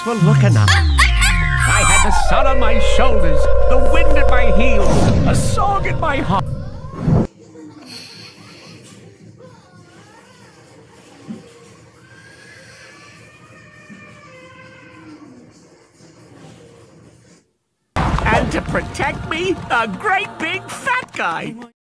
Thanks for looking up. I had the sun on my shoulders, the wind at my heels, a song in my heart. And to protect me, a great big fat guy.